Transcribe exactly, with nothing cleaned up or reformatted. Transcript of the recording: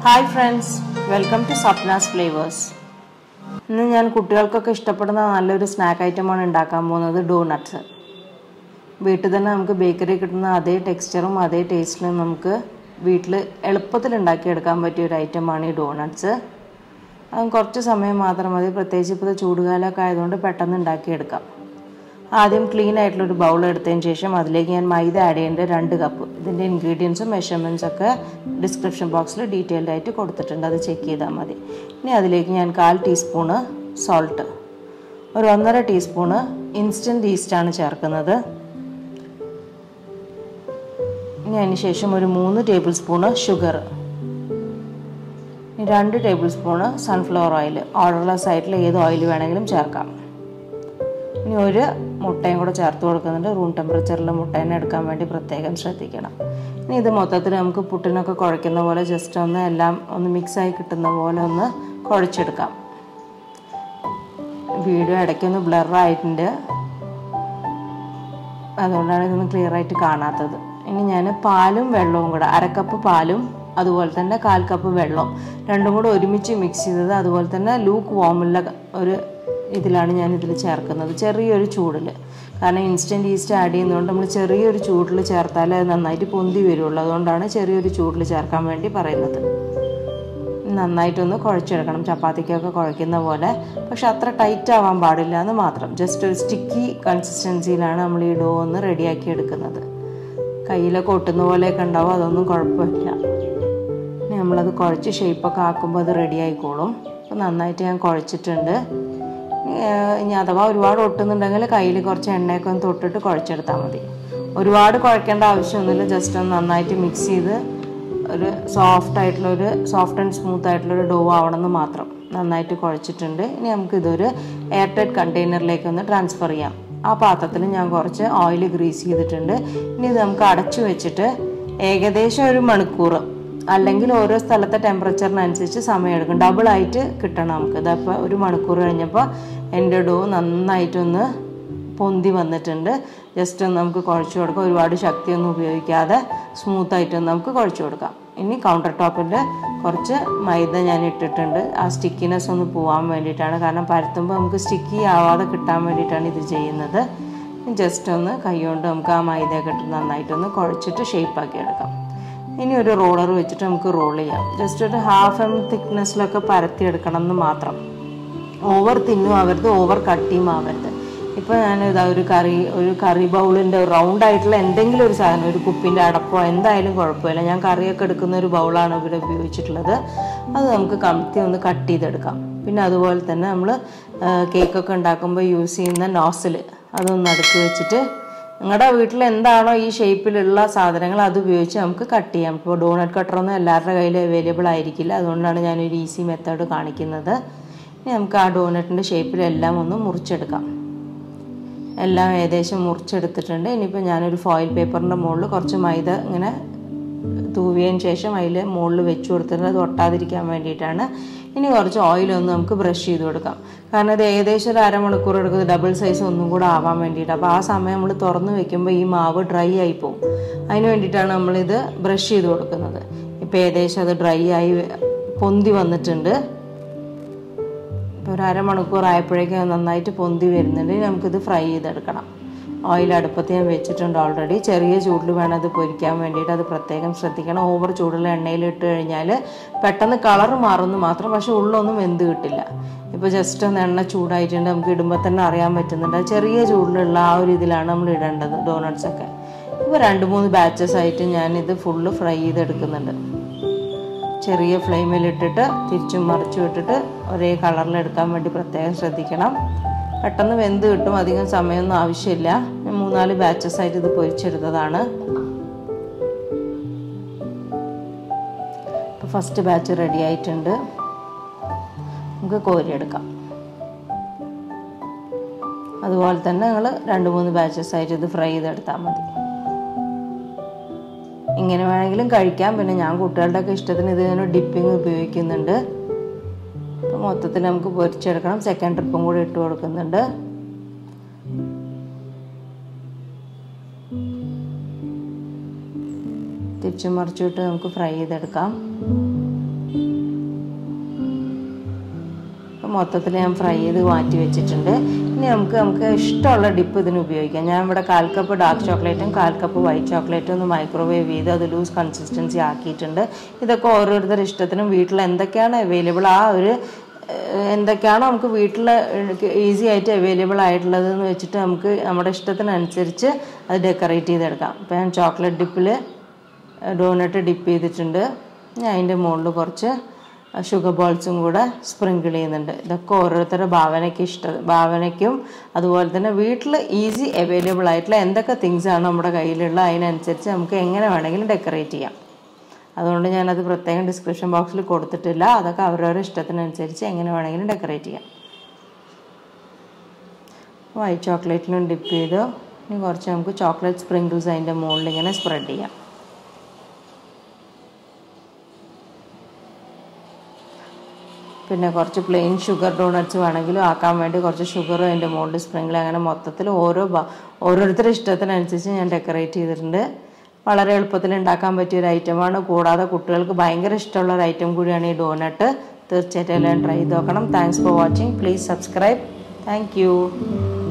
Hi friends, welcome to Sapna's Flavours. ഇന്ന് ഞാൻ കുട്ടികൾക്കൊക്കെ ഇഷ്ടപ്പെടുന്ന നല്ലൊരു സ്നാക്ക് ഐറ്റമാണ് ഉണ്ടാക്കാൻ പോകുന്നത് ഡോണട്ട്സ്. വീട്ടിൽ തന്നെ നമുക്ക് ബേക്കറി കിട്ടുന്ന അതേ ടെക്സ്ചറും അതേ ടേസ്റ്റിലും നമുക്ക് വീട്ടിൽ എളുപ്പത്തിൽ ഉണ്ടാക്കിയെടുക്കാൻ പറ്റിയ ഒരു ഐറ്റമാണ് ഈ ഡോണട്ട്സ്. അത് കുറച്ച് സമയം മാത്രം മതി, പ്രത്യേകിച്ച് ഇപ്പോൾ ചൂടുകാലമൊക്കെ ആയതുകൊണ്ട് പെട്ടെന്ന് ഉണ്ടാക്കിയെടുക്കാം. ആദ്യം ക്ലീൻ ആയിട്ടുള്ള ഒരു ബൗൾ എടുത്തതിന് ശേഷം അതിലേക്ക് ഞാൻ മൈദ ആഡ് ചെയ്യേണ്ട രണ്ട് കപ്പ്. ഇതിൻ്റെ ഇൻഗ്രീഡിയൻസും മെഷർമെൻറ്റ്സും ഒക്കെ ഡിസ്ക്രിപ്ഷൻ ബോക്സിൽ ഡീറ്റെയിൽഡ് ആയിട്ട് കൊടുത്തിട്ടുണ്ട്, അത് ചെക്ക് ചെയ്താൽ മതി. ഇനി അതിലേക്ക് ഞാൻ കാൽ ടീസ്പൂണ് സോൾട്ട്, ഒരു ഒന്നര ടീസ്പൂണ് ഇൻസ്റ്റൻറ്റ് ഈസ്റ്റാണ് ചേർക്കുന്നത്. ഇനി അതിന് ശേഷം ഒരു മൂന്ന് ടേബിൾ സ്പൂണ് ഷുഗർ, രണ്ട് tablespoon sunflower oil. Odourless ആയിട്ടുള്ള ഏത് ഓയിൽ വേണമെങ്കിലും ചേർക്കാം. ഇനി ഒരു മുട്ടയും കൂടെ ചേർത്ത് കൊടുക്കുന്നുണ്ട്. റൂം ടെമ്പറേച്ചറിൽ മുട്ടേനെ എടുക്കാൻ വേണ്ടി പ്രത്യേകം ശ്രദ്ധിക്കണം. ഇനി ഇത് മൊത്തത്തിൽ നമുക്ക് പുട്ടിനൊക്കെ കുഴയ്ക്കുന്ന പോലെ ജസ്റ്റ് ഒന്ന് എല്ലാം ഒന്ന് മിക്സായി കിട്ടുന്ന പോലെ ഒന്ന് കുഴച്ചെടുക്കാം. വീഡിയോ ഇടയ്ക്കൊന്ന് ബ്ലറായിട്ടുണ്ട്, അതുകൊണ്ടാണ് ഇതൊന്ന് ക്ലിയർ ആയിട്ട് കാണാത്തത്. ഇനി ഞാൻ പാലും വെള്ളവും കൂടെ, അരക്കപ്പ് പാലും അതുപോലെ തന്നെ കാൽ കപ്പ് വെള്ളം രണ്ടും കൂടെ ഒരുമിച്ച് മിക്സ് ചെയ്തത്, അതുപോലെ തന്നെ ലൂക്ക് വാമുള്ള ഒരു ഇതിലാണ് ഞാൻ ഇതിൽ ചേർക്കുന്നത്, ചെറിയൊരു ചൂടിൽ. കാരണം ഇൻസ്റ്റൻറ്റ് ഈസ്റ്റ് ആഡ് ചെയ്യുന്നതുകൊണ്ട് നമ്മൾ ചെറിയൊരു ചൂടിൽ ചേർത്താലേ അത് നന്നായിട്ട് പൊന്തി വരുള്ളൂ. അതുകൊണ്ടാണ് ചെറിയൊരു ചൂടിൽ ചേർക്കാൻ വേണ്ടി പറയുന്നത്. നന്നായിട്ടൊന്ന് കുഴച്ചെടുക്കണം, ചപ്പാത്തിക്കൊക്കെ കുഴയ്ക്കുന്ന പോലെ. പക്ഷെ അത്ര ടൈറ്റ് ആവാൻ പാടില്ല എന്ന് മാത്രം. ജസ്റ്റ് ഒരു സ്റ്റിക്കി കൺസിസ്റ്റൻസിയിലാണ് നമ്മൾ ഈ ഡോ ഒന്ന് റെഡിയാക്കി എടുക്കുന്നത്. കയ്യിലൊക്കെ ഒട്ടുന്ന പോലെയൊക്കെ ഉണ്ടാവും, അതൊന്നും കുഴപ്പമില്ല. ഇനി നമ്മളത് കുഴച്ച് ഷേപ്പൊക്കെ ആക്കുമ്പോൾ അത് റെഡി ആയിക്കോളും. അപ്പോൾ നന്നായിട്ട് ഞാൻ കുഴച്ചിട്ടുണ്ട്. ഇനി അഥവാ ഒരുപാട് ഒട്ടുന്നുണ്ടെങ്കിൽ കയ്യിൽ കുറച്ച് എണ്ണയൊക്കെ ഒന്ന് തൊട്ടിട്ട് കുഴച്ചെടുത്താൽ മതി. ഒരുപാട് കുഴക്കേണ്ട ആവശ്യമൊന്നുമില്ല, ജസ്റ്റ് ഒന്ന് നന്നായിട്ട് മിക്സ് ചെയ്ത് ഒരു സോഫ്റ്റ് ആയിട്ടുള്ള ഒരു സോഫ്റ്റ് ആൻഡ് സ്മൂത്ത് ആയിട്ടുള്ളൊരു ഡോ ആവണമെന്ന് മാത്രം. നന്നായിട്ട് കുഴച്ചിട്ടുണ്ട്. ഇനി നമുക്കിതൊരു എയർ ടൈറ്റ് കണ്ടെയ്നറിലേക്ക് ഒന്ന് ട്രാൻസ്ഫർ ചെയ്യാം. ആ പാത്രത്തിൽ ഞാൻ കുറച്ച് ഓയിൽ ഗ്രീസ് ചെയ്തിട്ടുണ്ട്. ഇനി ഇത് നമുക്ക് അടച്ചു വെച്ചിട്ട് ഏകദേശം ഒരു മണിക്കൂർ, അല്ലെങ്കിൽ ഓരോ സ്ഥലത്തെ ടെമ്പറേച്ചറിനനുസരിച്ച് സമയമെടുക്കും, ഡബിളായിട്ട് കിട്ടണം നമുക്ക്. ഇതപ്പോൾ ഒരു മണിക്കൂർ കഴിഞ്ഞപ്പോൾ എൻ്റെ ഡോ നന്നായിട്ടൊന്ന് പൊന്തി വന്നിട്ടുണ്ട്. ജസ്റ്റ് ഒന്ന് നമുക്ക് കുഴച്ച് കൊടുക്കാം, ഒരുപാട് ശക്തിയൊന്നും ഉപയോഗിക്കാതെ സ്മൂത്തായിട്ടൊന്ന് നമുക്ക് കുഴച്ച് കൊടുക്കാം. ഇനി കൗണ്ടർ ടോപ്പിൽ കുറച്ച് മൈദ ഞാൻ ഇട്ടിട്ടുണ്ട്, ആ സ്റ്റിക്കിനെസ് ഒന്ന് പോകാൻ വേണ്ടിയിട്ടാണ്. കാരണം പരത്തുമ്പോൾ നമുക്ക് സ്റ്റിക്കി ആവാതെ കിട്ടാൻ വേണ്ടിയിട്ടാണ് ഇത് ചെയ്യുന്നത്. ജസ്റ്റ് ഒന്ന് കൈ കൊണ്ട് നമുക്ക് ആ മൈദയൊക്കെ ഇട്ട് നന്നായിട്ടൊന്ന് കുഴച്ചിട്ട് ഷേപ്പാക്കി എടുക്കാം. ഇനി ഒരു റോളർ വെച്ചിട്ട് നമുക്ക് റോൾ ചെയ്യാം. ജസ്റ്റ് ഒരു ഹാഫ് എം തിക്നെസ്സിലൊക്കെ പരത്തിയെടുക്കണം എന്ന് മാത്രം. ഓവർ തിന്നും ആവരുത്, ഓവർ കട്ടിയും ആവരുത്. ഇപ്പോൾ ഞാൻ ഇതാ ഒരു കറി ഒരു കറി ബൗളിൻ്റെ റൗണ്ട് ആയിട്ടുള്ള എന്തെങ്കിലും ഒരു സാധനം, ഒരു കുപ്പിൻ്റെ അടപ്പോ എന്തായാലും കുഴപ്പമില്ല. ഞാൻ കറിയൊക്കെ എടുക്കുന്ന ഒരു ബൗളാണ് ഇവിടെ ഉപയോഗിച്ചിട്ടുള്ളത്. അത് നമുക്ക് കമത്തി ഒന്ന് കട്ട് ചെയ്തെടുക്കാം. പിന്നെ അതുപോലെ തന്നെ നമ്മൾ കേക്കൊക്കെ ഉണ്ടാക്കുമ്പോൾ യൂസ് ചെയ്യുന്ന നോസിൽ അതൊന്ന് അടുക്കി വെച്ചിട്ട് നിങ്ങളുടെ വീട്ടിൽ എന്താണോ ഈ ഷേപ്പിലുള്ള സാധനങ്ങൾ അത് ഉപയോഗിച്ച് നമുക്ക് കട്ട് ചെയ്യാം. ഇപ്പോൾ ഡോണട്ട് കട്ടറൊന്നും എല്ലാവരുടെ കയ്യിൽ അവൈലബിൾ ആയിരിക്കില്ല, അതുകൊണ്ടാണ് ഞാനൊരു ഈസി മെത്തേഡ് കാണിക്കുന്നത്. ഇനി നമുക്ക് ആ ഡോണറ്റിൻ്റെ ഷേപ്പിലെല്ലാം ഒന്ന് മുറിച്ചെടുക്കാം. എല്ലാം ഏകദേശം മുറിച്ചെടുത്തിട്ടുണ്ട്. ഇനിയിപ്പോൾ ഞാനൊരു ഫോയിൽ പേപ്പറിൻ്റെ മുകളിൽ കുറച്ച് മൈദ ഇങ്ങനെ തൂവിയതിന് ശേഷം അതിൽ മുകളിൽ വെച്ച് കൊടുത്തിട്ടുണ്ട്, അത് ഒട്ടാതിരിക്കാൻ വേണ്ടിയിട്ടാണ്. ഇനി കുറച്ച് ഓയിലൊന്ന് നമുക്ക് ബ്രഷ് ചെയ്ത് കൊടുക്കാം. കാരണം ഇത് ഏകദേശം ഒരു അരമണിക്കൂർ എടുക്കുന്നത്, ഡബിൾ സൈസ് ഒന്നും കൂടെ ആവാൻ വേണ്ടിയിട്ട്. അപ്പോൾ ആ സമയം നമ്മൾ തുറന്ന് വെക്കുമ്പോൾ ഈ മാവ് ഡ്രൈ ആയി പോകും. അതിന് വേണ്ടിയിട്ടാണ് നമ്മളിത് ബ്രഷ് ചെയ്ത് കൊടുക്കുന്നത്. ഇപ്പോൾ ഏകദേശം അത് ഡ്രൈ ആയി പൊന്തി വന്നിട്ടുണ്ട്. ഇപ്പോൾ ഒരു അരമണിക്കൂർ ആയപ്പോഴേക്കും നന്നായിട്ട് പൊന്തി വരുന്നുണ്ട്. നമുക്കിത് ഫ്രൈ ചെയ്തെടുക്കണം. ഓയിൽ അടുപ്പത്ത് ഞാൻ വെച്ചിട്ടുണ്ട് ഓൾറെഡി. ചെറിയ ചൂടിൽ വേണം അത് പൊരിക്കാൻ വേണ്ടിയിട്ട്, അത് പ്രത്യേകം ശ്രദ്ധിക്കണം. ഓവർ ചൂടുള്ള എണ്ണയിൽ ഇട്ട് കഴിഞ്ഞാൽ പെട്ടെന്ന് കളർ മാറുന്നു മാത്രം, പക്ഷെ ഉള്ളൊന്നും വെന്ത് കിട്ടില്ല. ഇപ്പോൾ ജസ്റ്റ് ഒന്ന് എണ്ണ ചൂടായിട്ടുണ്ട്, നമുക്ക് ഇടുമ്പോൾ തന്നെ അറിയാൻ പറ്റുന്നുണ്ട്. ചെറിയ ചൂടിലുള്ള ആ ഒരു ഇതിലാണ് നമ്മൾ ഇടേണ്ടത് ഡോണട്ട്സൊക്കെ. ഇപ്പോൾ രണ്ട് മൂന്ന് ബാച്ചസ് ആയിട്ട് ഞാനിത് ഫുള്ള് ഫ്രൈ ചെയ്തെടുക്കുന്നുണ്ട്. ചെറിയ ഫ്ലെയിമിലിട്ടിട്ട് തിരിച്ചും മറിച്ചും ഇട്ടിട്ട് ഒരേ കളറിലെടുക്കാൻ വേണ്ടി പ്രത്യേകം ശ്രദ്ധിക്കണം. പെട്ടെന്ന് വെന്ത് കിട്ടും, അധികം സമയമൊന്നും ആവശ്യമില്ല. മൂന്നാല് ബാച്ചസ് ആയിട്ട് ഇത് പൊരിച്ചെടുത്തതാണ്. ഇപ്പോൾ ഫസ്റ്റ് ബാച്ച് റെഡി ആയിട്ടുണ്ട്, നമുക്ക് കോരിയെടുക്കാം. അതുപോലെ തന്നെ നിങ്ങൾ രണ്ട് മൂന്ന് ബാച്ചസ് ആയിട്ട് ഇത് ഫ്രൈ ചെയ്തെടുത്താൽ മതി. ഇങ്ങനെ വേണമെങ്കിലും കഴിക്കാം. പിന്നെ ഞാൻ കുട്ടികളുടെയൊക്കെ ഇഷ്ടത്തിന് ഇതിന് ഡിപ്പിങ് ഉപയോഗിക്കുന്നുണ്ട്. അപ്പോൾ മൊത്തത്തിൽ നമുക്ക് പൊരിച്ചെടുക്കണം. സെക്കൻഡ് ട്രിപ്പും കൂടി ഇട്ട് കൊടുക്കുന്നുണ്ട്. തിരിച്ചും മറിച്ചിട്ട് നമുക്ക് ഫ്രൈ ചെയ്തെടുക്കാം. മൊത്തത്തിൽ ഞാൻ ഫ്രൈ ചെയ്ത് മാറ്റി വെച്ചിട്ടുണ്ട്. ഇനി നമുക്ക് നമുക്ക് ഇഷ്ടമുള്ള ഡിപ്പ് ഇതിന് ഉപയോഗിക്കാം. ഞാൻ ഇവിടെ കാൽ കപ്പ് ഡാർക്ക് ചോക്ലേറ്റും കാൽ കപ്പ് വൈറ്റ് ചോക്ലേറ്റും ഒന്ന് മൈക്രോവേവ് ചെയ്ത് അത് ലൂസ് കൺസിസ്റ്റൻസി ആക്കിയിട്ടുണ്ട്. ഇതൊക്കെ ഓരോരുത്തരുടെ ഇഷ്ടത്തിനും വീട്ടിൽ എന്തൊക്കെയാണ് അവൈലബിൾ ആ ഒരു എന്തൊക്കെയാണോ നമുക്ക് വീട്ടിൽ ഈസി ആയിട്ട് അവൈലബിൾ ആയിട്ടുള്ളത് എന്ന് വെച്ചിട്ട് നമുക്ക് നമ്മുടെ ഇഷ്ടത്തിനനുസരിച്ച് അത് ഡെക്കറേറ്റ് ചെയ്തെടുക്കാം. ഇപ്പോൾ ഞാൻ ചോക്ലേറ്റ് ഡിപ്പിൽ ഡോണട്ട് ഡിപ്പ് ചെയ്തിട്ടുണ്ട്. ഞാൻ അതിൻ്റെ മുകളിൽ കുറച്ച് ഷുഗർ ബോൾസും കൂടെ സ്പ്രിങ്കിൾ ചെയ്യുന്നുണ്ട്. ഇതൊക്കെ ഓരോരുത്തരുടെ ഭാവനയ്ക്ക് ഇഷ്ടം ഭാവനയ്ക്കും അതുപോലെ തന്നെ വീട്ടിൽ ഈസി അവൈലബിൾ ആയിട്ടുള്ള എന്തൊക്കെ തിങ്സാണ് നമ്മുടെ കയ്യിലുള്ള അതിനനുസരിച്ച് നമുക്ക് എങ്ങനെ വേണമെങ്കിലും ഡെക്കറേറ്റ് ചെയ്യാം. അതുകൊണ്ട് ഞാനത് പ്രത്യേകം ഡിസ്ക്രിപ്ഷൻ ബോക്സിൽ കൊടുത്തിട്ടില്ല. അതൊക്കെ അവരവരുടെ ഇഷ്ടത്തിനനുസരിച്ച് എങ്ങനെ വേണമെങ്കിലും ഡെക്കറേറ്റ് ചെയ്യാം. വൈറ്റ് ചോക്ലേറ്റിലും ഡിപ്പ് ചെയ്ത് ഇനി കുറച്ച് നമുക്ക് ചോക്ലേറ്റ് സ്പ്രിങ്കിൾസ് അതിൻ്റെ മുകളിൽ ഇങ്ങനെ സ്പ്രെഡ് ചെയ്യാം. പിന്നെ കുറച്ച് പ്ലെയിൻ ഷുഗർ ഡോണറ്റ്സ് വേണമെങ്കിലും ആക്കാൻ വേണ്ടി കുറച്ച് ഷുഗറും അതിൻ്റെ മുകളിൽ സ്പ്രിങ്കിൾ അങ്ങനെ മൊത്തത്തിൽ ഓരോ ഓരോരുത്തരുടെ ഇഷ്ടത്തിനനുസരിച്ച് ഞാൻ ഡെക്കറേറ്റ് ചെയ്തിട്ടുണ്ട്. വളരെ എളുപ്പത്തിൽ ഉണ്ടാക്കാൻ പറ്റിയ ഒരു ഐറ്റമാണ്. കൂടാതെ കുട്ടികൾക്ക് ഭയങ്കര ഇഷ്ടമുള്ള ഒരു ഐറ്റം കൂടിയാണ് ഈ ഡോണട്ട്. തീർച്ചയായിട്ടും എല്ലാം ട്രൈ ചെയ്ത് നോക്കണം. Thanks for watching. Please subscribe. Thank U.